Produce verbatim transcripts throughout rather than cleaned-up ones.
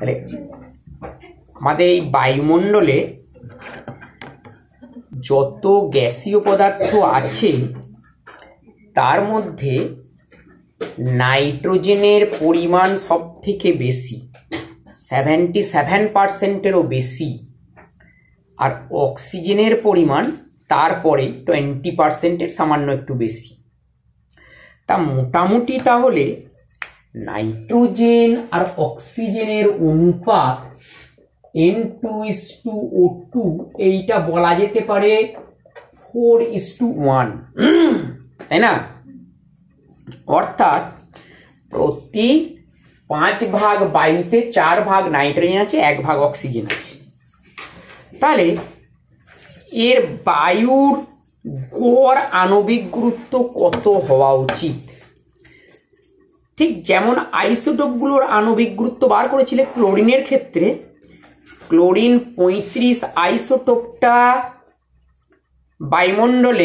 তাহলে আমাদের এই বায়ুমণ্ডলে যত গ্যাসীয় পদার্থ আছে তার মধ্যে নাইট্রোজেনের পরিমাণ সব থেকে বেশি, সেভেন্টি সেভেন পার্সেন্টেরও বেশি, আর অক্সিজেনের পরিমাণ তারপরে টোয়েন্টি পার্সেন্টের সামান্য একটু বেশি। তা মোটামুটি তাহলে নাইট্রোজেন আর অক্সিজেনের অনুপাত N two is two O two, এইটা বলা যেতে পারে ফোর ইস টু ওয়ান, তাই না? অর্থাৎ প্রতি পাঁচ ভাগ বায়ুতে চার ভাগ নাইট্রোজেন আছে, এক ভাগ অক্সিজেন আছে। তাহলে এর বায়ুর গড় আণবিক গুরুত্ব কত হওয়া উচিত? ঠিক যেমন আইসোটোপগুলোর আণবিক গুরুত্ব বার করেছিলে ক্লোরিনের ক্ষেত্রে, ক্লোরিন পঁয়ত্রিশ আইসোটোপটা বায়ুমণ্ডলে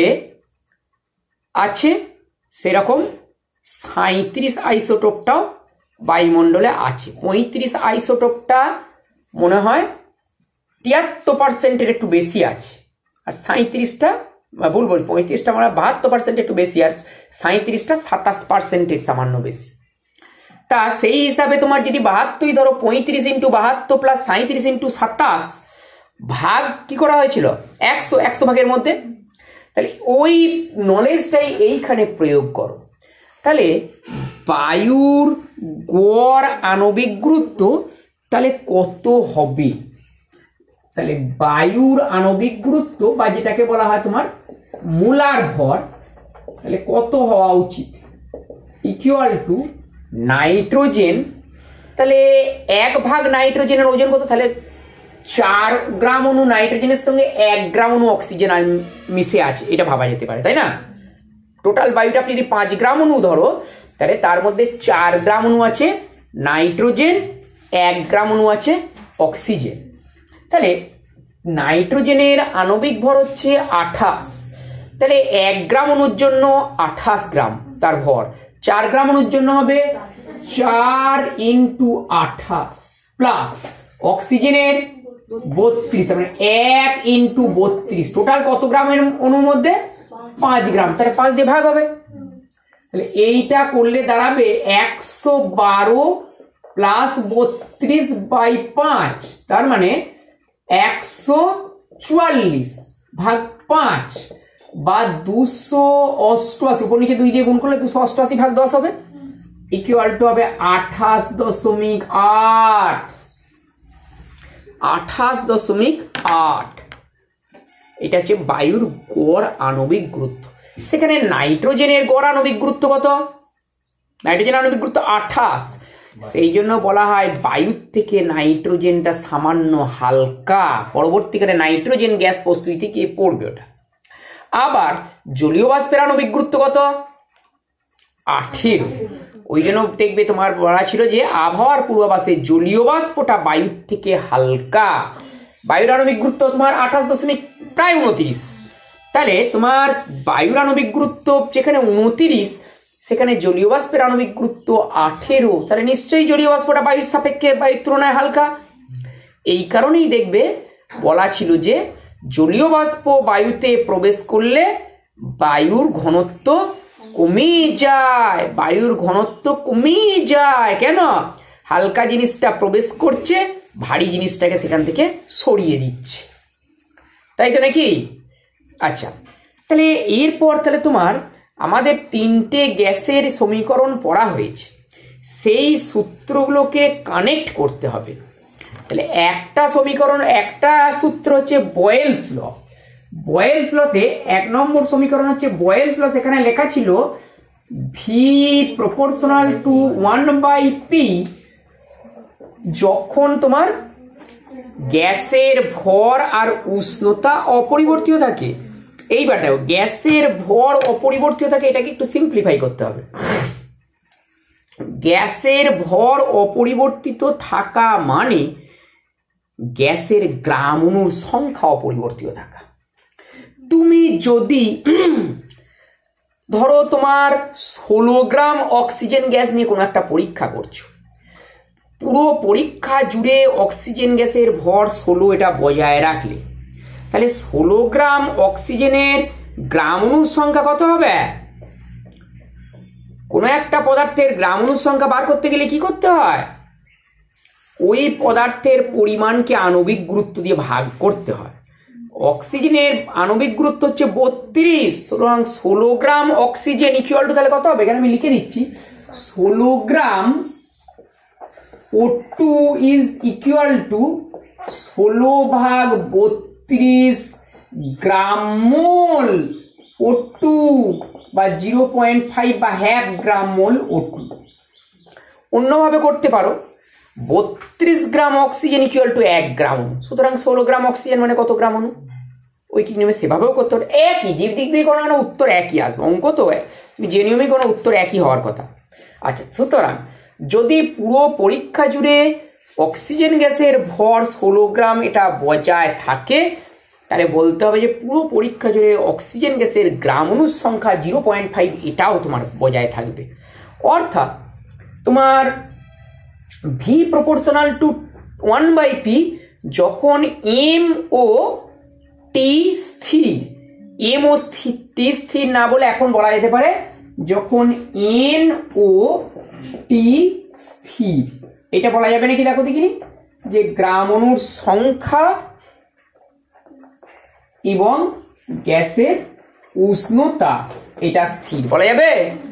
আছে, সেরকম সাঁত্রিশ আইসোটোপটাও বায়ুমণ্ডলে আছে। পঁয়ত্রিশ আইসোটোপটা মনে হয় তিয়াত্তর পার্সেন্টের একটু বেশি আছে, আর সাঁত্রিশটা ভুল বলি পঁয়ত্রিশটা মানে বাহাত্তর পার্সেন্ট একটু বেশি, আর সাঁত্রিশটা সাতাশ পার্সেন্টের সামান্য বেশি। তা সেই হিসাবে তোমার যদি বাহাত্তরই ধরো, পঁয়ত্রিশ ইন্টু বাহাত্তর প্লাস সাঁত্রিশ ইন্টু সাতাশ ভাগ কি করা হয়েছিল একশো, একশো ভাগের মধ্যে। তাহলে ওই নলেজটাই এইখানে প্রয়োগ করো। তাহলে বায়ুর গড় আণবিক গুরুত্ব তাহলে কত হবে? তাহলে বায়ুর আণবিক গুরুত্ব বা যেটাকে বলা হয় তোমার মোলার ভর, তাহলে কত হওয়া উচিত? ইকুয়াল টু নাইট্রোজেন, তাহলে এক ভাগ নাইট্রোজেনের ওজন কত? তাহলে চার গ্রাম অণু নাইট্রোজেনের সঙ্গে এক গ্রাম অণু অক্সিজেন মিশে আছে, এটা ভাবা যেতে পারে, তাই না? টোটাল বায়ুটা যদি পাঁচ গ্রাম অণু ধরো, তাহলে তার মধ্যে চার গ্রাম অণু আছে নাইট্রোজেন, এক গ্রাম অণু আছে অক্সিজেন। তাহলে নাইট্রোজেনের আণবিক ভর হচ্ছে আঠাশ, তাহলে এক গ্রাম অণুর জন্য আঠাশ গ্রাম তার ভর, চার গ্রাম অণুর জন্য হবে চার ইন্টু আঠাশ, প্লাস অক্সিজেনের বত্রিশ, মানে এক ইন্টু বত্রিশ, টোটাল কত গ্রামের অণুর মধ্যে? পাঁচ গ্রাম, তাহলে পাঁচ দিয়ে ভাগ হবে। তাহলে এইটা করলে দাঁড়াবে একশো বারো প্লাস বত্রিশ বাই পাঁচ, তার মানে একশো চুয়াল্লিশ ভাগ পাঁচ বা দুশো অষ্টআশি, উপর নিচে দুই দিয়ে গুণ করলে দুশো অষ্টআশি ভাগ দশ হবে, ইকুয়াল টু হবে আঠাশ দশমিক আট, আঠাশ দশমিক আট। এটা হচ্ছে বায়ুর গড় আণবিক গুরুত্ব। সেখানে নাইট্রোজেনের গড় আণবিক গুরুত্ব কত? নাইট্রোজেনের আণবিক গুরুত্ব আঠাশ, সেই জন্য বলা হয় বায়ুর থেকে নাইট্রোজেনটা সামান্য হালকা, পরবর্তীকালে নাইট্রোজেন গ্যাস প্রস্তুতিতে গিয়ে পড়বে ওটা। আবার জলীয় বাষ্পের আণবিক গুরুত্ব কত? আঠেরো। ওই জন্য দেখবে তোমার বলা ছিল যে আবহাওয়ার পূর্বাভাসে জলীয় বাষ্পটা বায়ুর থেকে হালকা, বায়ুর আণবিক গুরুত্ব তোমার আঠাশ দশমিক প্রায় উনত্রিশ। তাহলে তোমার বায়ুর আণবিক গুরুত্ব যেখানে উনত্রিশ, সেখানে জলীয় বাষ্পের আণবিক গুরুত্ব আঠেরো, তাহলে নিশ্চয়ই জলীয় বাষ্পটা বায়ুর সাপেক্ষে বায়ুর তুলনায় হালকা। এই কারণেই দেখবে বলা ছিল যে জলীয় বাষ্প বায়ুতে প্রবেশ করলে বায়ুর ঘনত্ব কমে যায়, বায়ুর ঘনত্ব কমে যায়। কেন? হালকা জিনিসটা প্রবেশ করছে, ভারী জিনিসটাকে সেখান থেকে সরিয়ে দিচ্ছে, তাই তো নাকি? আচ্ছা, তাহলে এরপর তাহলে তোমার আমাদের তিনটে গ্যাসের সমীকরণ পড়া হয়েছে, সেই সূত্রগুলোকে কানেক্ট করতে হবে। তাহলে একটা সমীকরণ, একটা সূত্র হচ্ছে বয়েলস ল। বয়েলস লতে এক নম্বর সমীকরণ হচ্ছে বয়েলস ল, সেখানে লেখা ছিল V proportional to one by P. যখন তোমার গ্যাসের ভর আর উষ্ণতা অপরিবর্তিত থাকে, এইবার দেখো গ্যাসের ভর অপরিবর্তিত থাকে, এটাকে একটু সিম্পলিফাই করতে হবে। গ্যাসের ভর অপরিবর্তিত থাকা মানে গ্যাসের গ্রাম অণুর সংখ্যা অপরিবর্তিত থাকা। তুমি যদি ধরো তোমার ষোলো গ্রাম অক্সিজেন গ্যাস নিয়ে কোনো একটা পরীক্ষা করছো, পুরো পরীক্ষা জুড়ে অক্সিজেন গ্যাসের ভর ষোলো এটা বজায় রাখলে, তাহলে ষোলো গ্রাম অক্সিজেনের গ্রাম অণুর সংখ্যা কত হবে? কোনো একটা পদার্থের গ্রাম অণুর সংখ্যা বার করতে গেলে কি করতে হয়? ওই পদার্থের পরিমাণকে আণবিক গুরুত্ব দিয়ে ভাগ করতে হয়। অক্সিজেনের আণবিক গুরুত্ব হচ্ছে বত্রিশ, সুতরাং ষোলো গ্রাম অক্সিজেন ইকুয়াল টু তাহলে কত হবে? এখানে আমি লিখে দিচ্ছি, ষোলো gram O two is equal to ষোলো ভাগ বত্রিশ গ্রাম মোল ও টু বা জিরো পয়েন্ট ফাইভ বা half gram mole O two. অন্যভাবে করতে পারো, বত্রিশ গ্রাম অক্সিজেন ইকুয়াল টু এক গ্রাম, সুতরাং ষোলো গ্রাম অক্সিজেন মানে কত গ্রাম অণু? ওই কি নিয়মে সেভাবেও করতে পারো, একই যে দিক দিয়ে কোনো না উত্তর একই আসবে, অঙ্ক তো যে নিয়মে কোনো উত্তর একই হওয়ার কথা। আচ্ছা, সুতরাং যদি পুরো পরীক্ষা জুড়ে অক্সিজেন গ্যাসের ভর ষোলো গ্রাম এটা বজায় থাকে, তাহলে বলতে হবে যে পুরো পরীক্ষা জুড়ে অক্সিজেন গ্যাসের গ্রাম অণুর সংখ্যা জিরো পয়েন্ট ফাইভ এটাও তোমার বজায় থাকবে। অর্থাৎ তোমার V proportional to one by P যখন এম ও টি স্থির, এম ও টি স্থির না বলে এখন বলা যেতে পারে যখন এন ও টি স্থির, এটা বলা যাবে নাকি? দেখো দেখিনি যে গ্রাম অণুর সংখ্যা এবং গ্যাসের উষ্ণতা এটা স্থির বলা যাবে।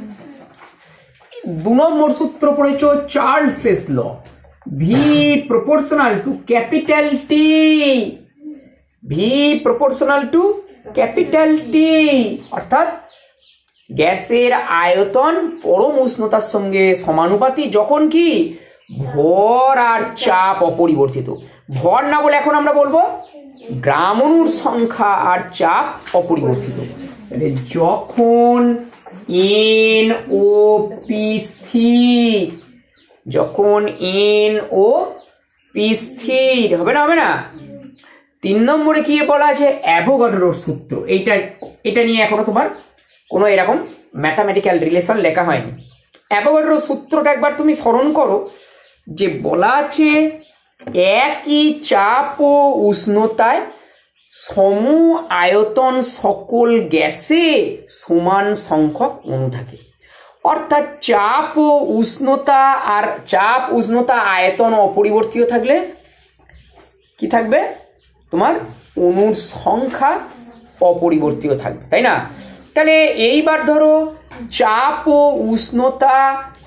দু নম্বর সূত্র পড়েছ Charles's law, V proportional to capital T, V proportional to capital T, অর্থাৎ গ্যাসের আয়তন পরম উষ্ণতার সঙ্গে সমানুপাতি যখন কি ভর আর চাপ অপরিবর্তিত। ভর না বলে এখন আমরা বলবো গ্রাম অণুর সংখ্যা আর চাপ অপরিবর্তিত। যখন এন ও পি স্থির, যখন এন ও পি স্থির হবে না, হবে না। তিন নম্বরে কি বলা আছে? অ্যাভোগাড্রোর সূত্র। এইটা এটা নিয়ে এখনো তোমার কোনো এরকম ম্যাথামেটিক্যাল রিলেশন লেখা হয়নি। অ্যাভোগাড্রোর সূত্রটা একবার তুমি স্মরণ করো, যে বলা আছে একই চাপ ও উষ্ণতায় সম আয়তন সকল গ্যাসে সমান সংখ্যক অণু থাকে। অর্থাৎ চাপ ও উষ্ণতা আর চাপ উষ্ণতা আয়তন অপরিবর্তিত থাকলে কি থাকবে? তোমার অণুর সংখ্যা অপরিবর্তিত থাকবে, তাই না? তাহলে এইবার ধরো চাপ ও উষ্ণতা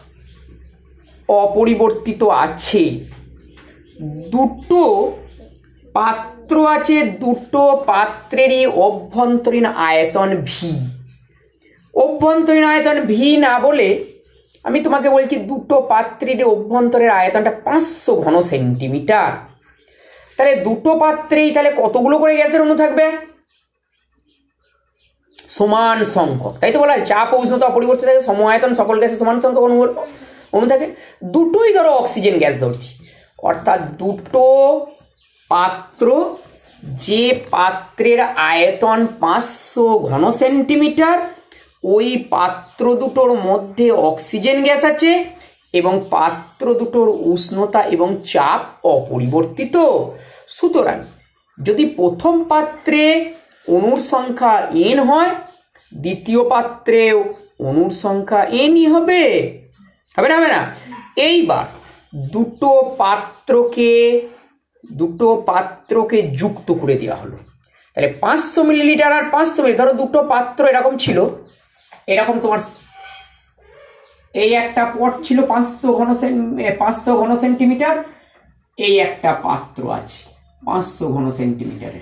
অপরিবর্তিত আছে, দুটো পাত্র আছে, দুটো পাত্রেরই অভ্যন্তরীণ আয়তন ভি। অভ্যন্তরীণ আয়তন ভি না বলে আমি তোমাকে বলছি দুটো পাত্রের অভ্যন্তরের আয়তনটা পাঁচশো ঘন সেন্টিমিটার। তাহলে দুটো পাত্রেই তাহলে কতগুলো করে গ্যাসের অণু থাকবে? সমান সংখ্যক, তাই তো বলা হয় চাপ ও উষ্ণতা অপরিবর্তিত থাকে, সম আয়তন সকল গ্যাসের সমান সংখ্যক অণু অণু থাকে। দুটোই ধরো অক্সিজেন গ্যাস ধরছি, অর্থাৎ দুটো পাত্র, যে পাত্রের আয়তন পাঁচশো ঘন সেন্টিমিটার, ওই পাত্র দুটোর মধ্যে অক্সিজেন গ্যাস আছে এবং পাত্র দুটোর উষ্ণতা এবং চাপ অপরিবর্তিত। সুতরাং যদি প্রথম পাত্রে অণুর সংখ্যা এন হয়, দ্বিতীয় পাত্রে অণুর সংখ্যা এনই হবে, হবে না? হবে না। এইবার দুটো পাত্রকে দুটো পাত্রকে যুক্ত করে দেওয়া হলো, তাহলে পাঁচশো মিলিলিটার আর পাঁচশো মিলি, ধরো দুটো পাত্র এরকম ছিল, এরকম তোমার এই একটা পট ছিল পাঁচশো ঘন পাঁচশো ঘন সেন্টিমিটার, এই একটা পাত্র আছে পাঁচশো ঘন সেন্টিমিটারের।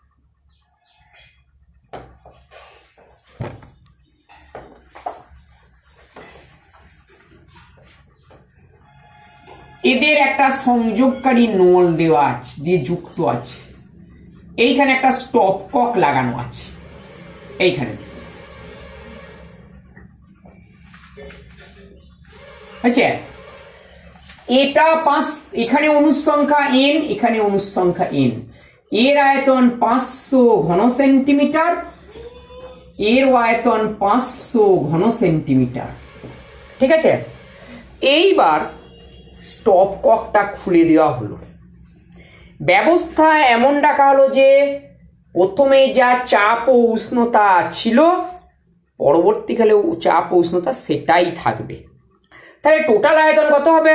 এদের একটা সংযোগকারী নল দেওয়া আছে, দিয়ে যুক্ত আছে, এইখানে একটা স্টপ কক লাগানো আছে, এইখানে আচ্ছা। এটা পাঁচ, এখানে অণুর সংখ্যা এন, এখানে অণুর সংখ্যা এন, এর আয়তন পাঁচশো ঘন সেন্টিমিটার, এর আয়তন পাঁচশো ঘন সেন্টিমিটার, ঠিক আছে। এইবার স্টপ ককটা খুলে দেওয়া হলো। ব্যবস্থা এমন রাখা হলো যে প্রথমে যা চাপ ও উষ্ণতা ছিল পরবর্তীকালে চাপ ও উষ্ণতা সেটাই থাকবে। তাহলে টোটাল আয়তন কত হবে?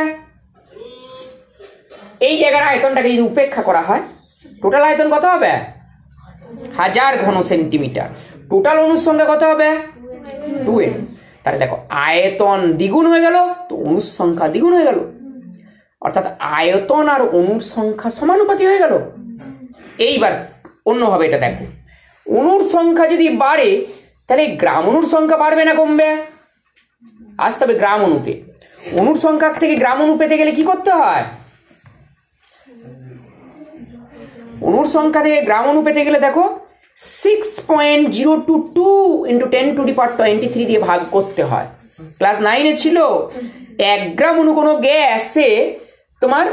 এই জায়গার আয়তনটাকে যদি উপেক্ষা করা হয় টোটাল আয়তন কত হবে? হাজার ঘন সেন্টিমিটার। টোটাল অণুর সংখ্যা কত হবে? Two N. তাহলে দেখো আয়তন দ্বিগুণ হয়ে গেল তো অণুর সংখ্যা দ্বিগুণ হয়ে গেল, অর্থাৎ আয়তন আর অণুর সংখ্যা সমানুপাতি হয়ে গেল। এইবার অন্যভাবে এটা দেখো, অণুর সংখ্যা যদি বাড়ে তাহলে গ্রাম অণুর সংখ্যা বাড়বে না কমবে? আসতে হবে গ্রাম অণুতে। অণুর সংখ্যা থেকে গ্রাম অণু পেতে গেলে কি করতে হয়? অণুর সংখ্যা থেকে গ্রাম অণু পেতে গেলে দেখো six point zero two two into ten to the power twenty three দিয়ে ভাগ করতে হয়। ক্লাস নাইনে ছিল এক গ্রাম অণু কোনো গ্যাসে তোমার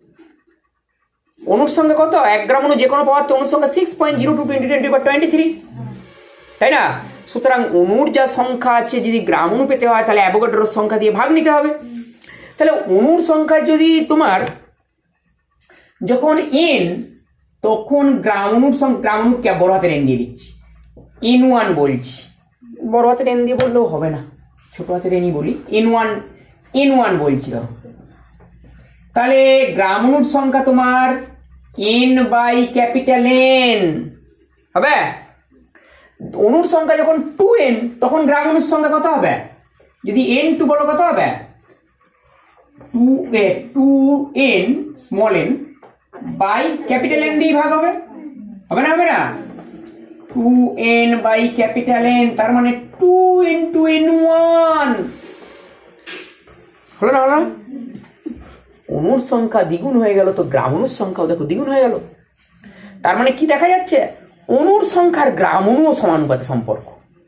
অণুর সংখ্যা কত? এক গ্রাম অণু যে কোনো পদার্থ অণুর সংখ্যা six point zero two twenty twenty power twenty three, তাই না? সুতরাং অণুর যা সংখ্যা আছে যদি গ্রাম অণু পেতে হয় তাহলে অ্যাভোগাড্রোর সংখ্যা দিয়ে ভাগ নিতে হবে। তাহলে অণুর সংখ্যা যদি তোমার যখন এন তখন গ্রাম অণুর সংখ্যা, গ্রাম অণু কে বড় হাতের এন দিয়ে দিচ্ছি, এন ওয়ান বলছি। বড় হাতের এন দিয়ে বললেও হবে না, ছোট হাতের এনই বলি, এন ওয়ান এন ওয়ান বলছি। তাহলে গ্রাম অণুর সংখ্যা তোমার এন বাই ক্যাপিটাল এন হবে। অণুর সংখ্যা যখন টু এন তখন গ্রাম অণুর সংখ্যা কত হবে? যদি এন টু বলো কত হবে? Two A two N small N by capital N দিয়ে ভাগ হবে, হবে না? হবে না? Two N by capital N, তার মানে টু ইন্টু এন ওয়ান হলো না? হলো না? অণুর সংখ্যা দ্বিগুণ হয়ে গেল তো গ্রাম অণুর সংখ্যাও দেখো দ্বিগুণ হয়ে গেল। তার মানে কি দেখা যাচ্ছে? অণুর সংখ্যার গ্রাম অণু সমানুপাতে সম্পর্ক।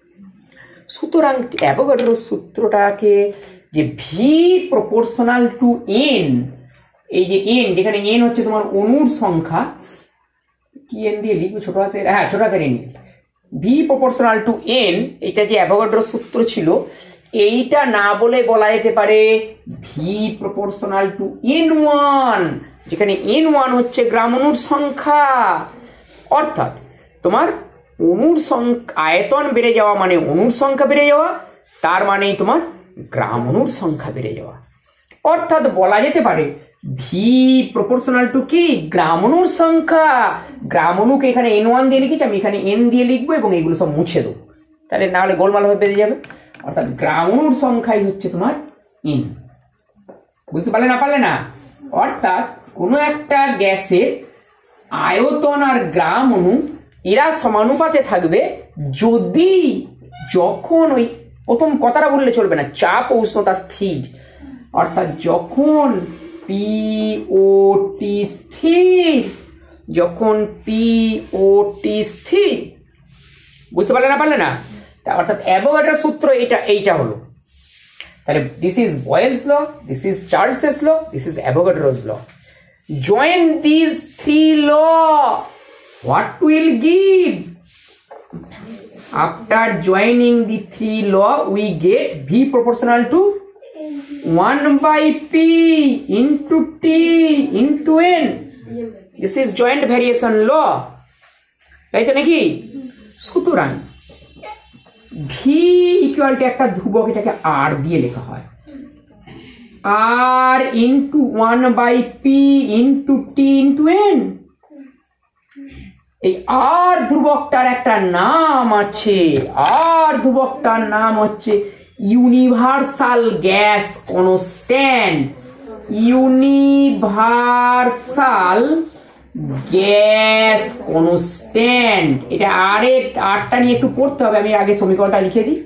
সুতরাং অ্যাভোগাড্রোর সূত্রটাকে যে ভি প্রপোর্শনাল টু এন, এই যে এন যেখানে এন হচ্ছে তোমার অণুর সংখ্যা, কি এন দিয়ে লিখবো? ছোট হাতের, হ্যাঁ ছোট হাতের N. V proportional to N, এটা যে অ্যাভোগাড্রোর সূত্র ছিল এইটা না বলে বলা যেতে পারে V proportional to N one, যেখানে এন ওয়ান হচ্ছে গ্রাম অণুর সংখ্যা। অর্থাৎ তোমার অণুর সংখ্যা আয়তন বেড়ে যাওয়া মানে অণুর সংখ্যা বেড়ে যাওয়া, তার মানেই তোমার গ্রাম অণুর সংখ্যা বেড়ে যাওয়া। অর্থাৎ বলা যেতে পারে ভি প্রপোর্শনাল টু কি? গ্রাম অণুর সংখ্যা। গ্রাম অণুকে এখানে এন ওয়ান দিয়ে লিখেছি, আমি এখানে এন দিয়ে লিখবো এবং এগুলো সব মুছে দেবো, তাহলে না হলে গোলমাল হয়ে বেরিয়ে যাবে। অর্থাৎ গ্রাম অণুর সংখ্যাই হচ্ছে তোমার এন। বুঝতে পারলে না? পারলে না? অর্থাৎ কোনো একটা গ্যাসের আয়তন আর গ্রাম অণু এরা সমানুপাতে থাকবে যদি, যখন ওই প্রথম কথাটা বললে চলবে না, চাপ ও উষ্ণতা স্থির। অর্থাৎ যখন পি ও টি স্থির, যখন পি ও টি স্থির। বুঝতে পারলে না? পারলে না? অর্থাৎ অ্যাভোগাড্রোর সূত্র এটা, এইটা হলো। তাহলে this is Boyle's law, this is Charles's law, this is Avogadro's law. Join these three law, what will give? After joining the three law, we get V proportional to one by P into T into N. This is joint variation law. তাই তো নাকি? সুতরাং V equal to একটা ধ্রুবক, এটাকে R দিয়ে লেখা হয়, R into one by P into T into N। এই R ধ্রুবকটার একটা নাম আছে, R ধ্রুবকটার নাম হচ্ছে universal gas constant. Universal gas constant, এটা আর এর আরটা নিয়ে একটু পড়তে হবে, আমি আগে সমীকরণটা লিখে দিই।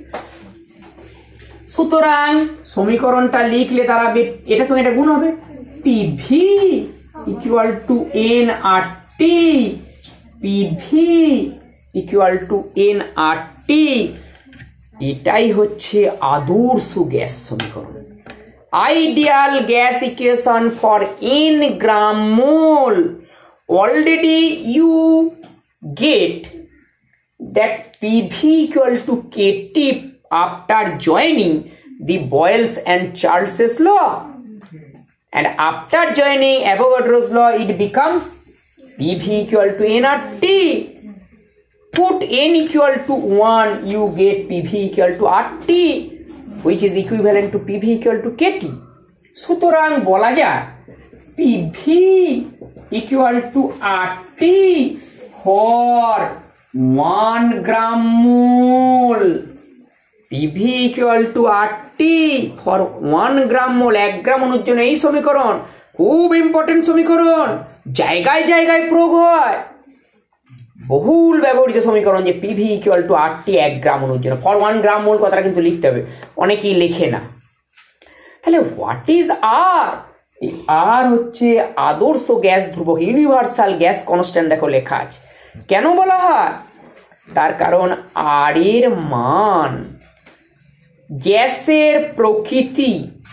সুতরাং সমীকরণটা লিখলে দাঁড়াবে এটার সঙ্গে এটা গুণ হবে, PV equal to N R T, PV equal to N R T. এটাই হচ্ছে আদর্শ গ্যাস সমীকরণ, ideal gas equation for N gram mole. Already you get that PV equal to KT after joining the Boyle's and Charles's law. and after joining Avogadro's law it becomes P V equal to N R T. Put N equal to one, you get P V equal to R T, which is equivalent to P V equal to K T. সুতরাং বলা যায় P V equal to R T for one gram mole. P V equal to R T for one gram mole. এক গ্রাম অনুর জন্য এই সমীকরণ খুব important সমীকরণ, জায়গায় জায়গায় প্রয়োগ হয়, বহুল ব্যবহৃত সমীকরণ যে P V equal to R T এক গ্রাম অনুর জন্য ফর ওয়ান গ্রাম মোল কথাটা কিন্তু লিখতে হবে, অনেকেই লেখে না। তাহলে হোয়াট ইজ আর? আর হচ্ছে আদর্শ গ্যাস ধ্রুবক, ইউনিভার্সাল গ্যাস কনস্ট্যান্ট। দেখো লেখা আছে। কেন বলা হয়? তার কারণ আর এর মান গ্যাসের প্রকৃতি,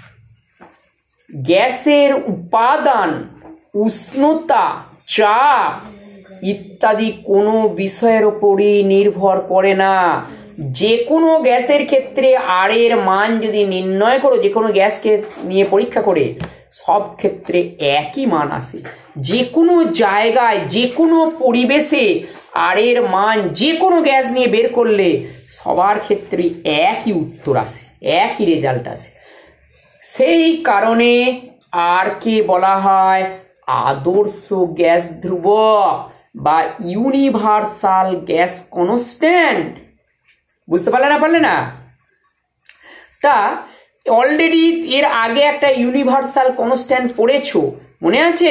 গ্যাসের উপাদান, উষ্ণতা, চাপ ইত্যাদি কোনো বিষয়ের উপরই নির্ভর করে না। যে কোনো গ্যাসের ক্ষেত্রে আর এর মান যদি নির্ণয় করো, যে কোনো গ্যাসকে নিয়ে পরীক্ষা করে, সব ক্ষেত্রে একই মান আসে। যে কোনো জায়গায়, যে কোনো পরিবেশে আর এর মান যে কোনো গ্যাস নিয়ে বের করলে সবার ক্ষেত্রে একই উত্তর আসে, একই রেজাল্ট আসে। সেই কারণে আর কে বলা হয় আদর্শ গ্যাস ধ্রুবক বা ইউনিভার্সাল গ্যাস কনস্ট্যান্ট। বুঝতে পারলে না পারলে না? তা অলরেডি এর আগে একটা ইউনিভার্সাল কনস্ট্যান্ট পড়েছো, মনে আছে?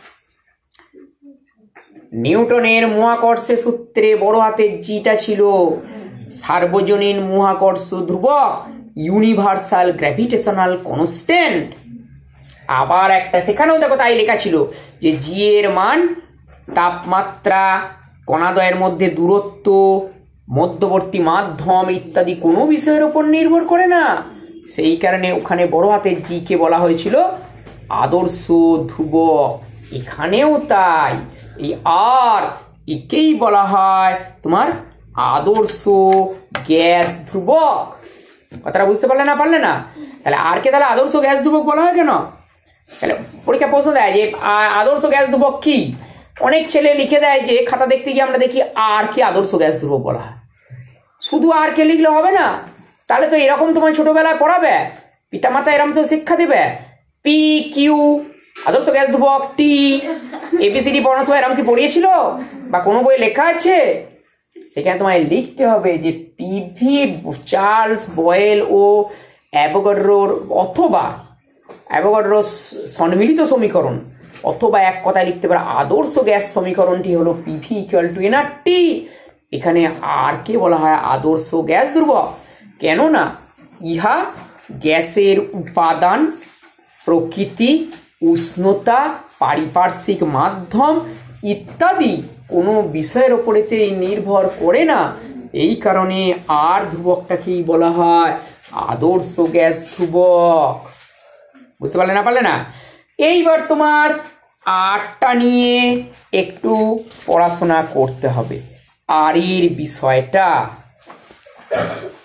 নিউটনের মহাকর্ষের সূত্রে বড় হাতের জিটা ছিল সার্বজনীন মহাকর্ষ ধ্রুবক, ইউনিভার্সাল গ্র্যাভিটেশনাল কনস্ট্যান্ট। আবার একটা সেখানেও দেখো তাই লেখা ছিল যে জি এর মান তাপমাত্রা, কণাদ্বয়ের মধ্যে দূরত্ব, মধ্যবর্তী মাধ্যম ইত্যাদি কোনো বিষয়ের উপর নির্ভর করে না। সেই কারণে ওখানে বড় হাতের জি কে বলা হয়েছিল আদর্শ ধ্রুবক। এখানেও তাই, এই আর একেই বলা হয় তোমার আদর্শ গ্যাস ধ্রুবক। কথাটা বুঝতে পারলে না পারলে না? তাহলে আর কে তাহলে আদর্শ গ্যাস ধ্রুবক বলা হয় কেন? তাহলে পরীক্ষা প্রশ্ন দেয় যে আদর্শ গ্যাস ধ্রুবক কি? অনেক ছেলে লিখে দেয় যে খাতা দেখতে গিয়ে আমরা দেখি আর কে আদর্শ গ্যাস ধ্রুবক বলা হয়। শুধু আর কে লিখলে হবে না, তাহলে তো এরকম তোমার ছোটবেলায় পড়াবে, পিতামাতা এরকম তো শিক্ষা দেবে। পি কিউ আদর্শ গ্যাস ধ্রুবক, টি এবিসিডি পড়ানোর সময় এরকম কি পড়িয়েছিল বা কোনো বই লেখা আছে? সেখানে তোমায় লিখতে হবে যে পিভি চার্লস বয়েল ও অ্যাভোগাড্রোর অথবা অ্যাভোগাড্রোর সম্মিলিত সমীকরণ, অথবা এক কথায় লিখতে পারে আদর্শ গ্যাস সমীকরণটি হলো পিভি ইকুয়াল টু এনআরটি। এখানে আর কে বলা হয় আদর্শ গ্যাস ধ্রুবক, কেননা ইহা গ্যাসের উপাদান, প্রকৃতি, উষ্ণতা, পারিপার্শ্বিক মাধ্যম ইত্যাদি কোনো বিষয়ের ওপরেতেই নির্ভর করে না। এই কারণে আর ধ্রুবকটাকেই বলা হয় আদর্শ গ্যাস ধ্রুবক। বুঝতে পারলে না পারলে না? এইবার তোমার আরটা নিয়ে একটু পড়াশোনা করতে হবে, আর এর বিষয়টা